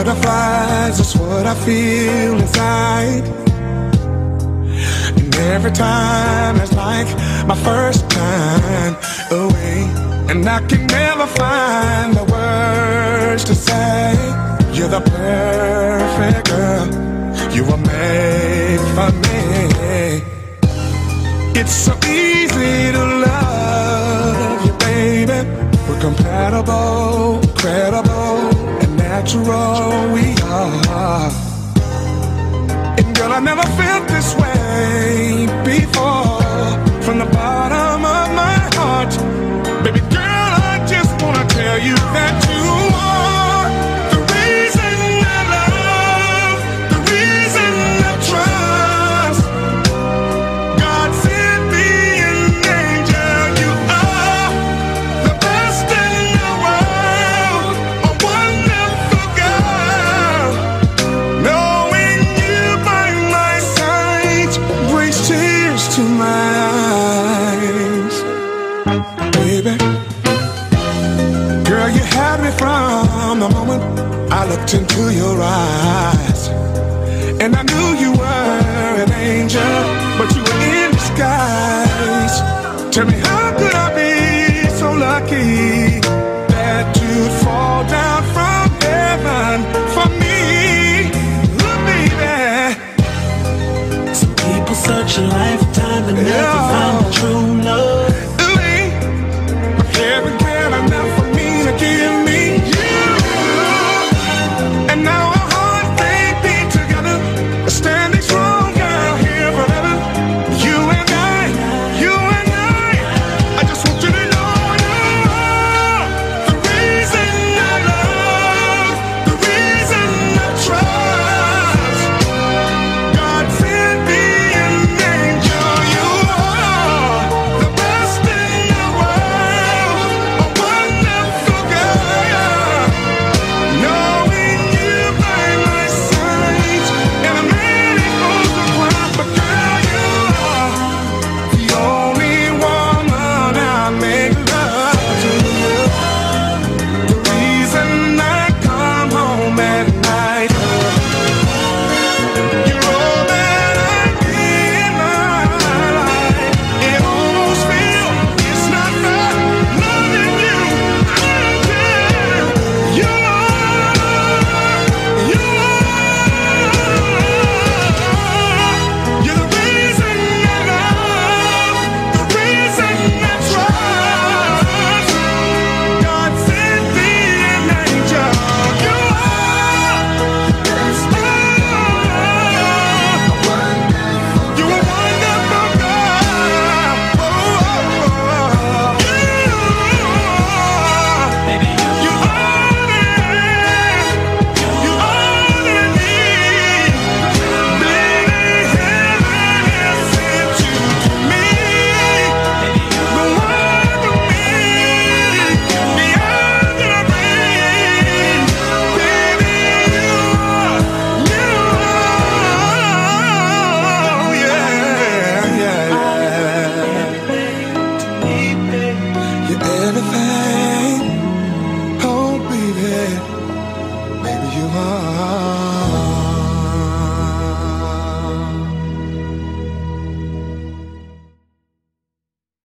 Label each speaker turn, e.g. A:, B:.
A: butterflies, that's what I feel inside. And every time it's like my first time away, and I can never find the words to say. You're the perfect girl, you were made for me. It's so easy to love you, baby. We're compatible, credible, and natural we are. And girl, I never felt this way before. From the bottom of my heart, baby girl, I just wanna tell you that you are the reason I love, the reason I trust. God sent me an angel. You are the best in the world, a wonderful girl. Knowing you by my side brings tears to my eyes. Baby, girl, you had me from the moment I looked into your eyes. And I knew you were an angel, but you were in disguise. Tell me, how could I be so lucky that you'd fall down from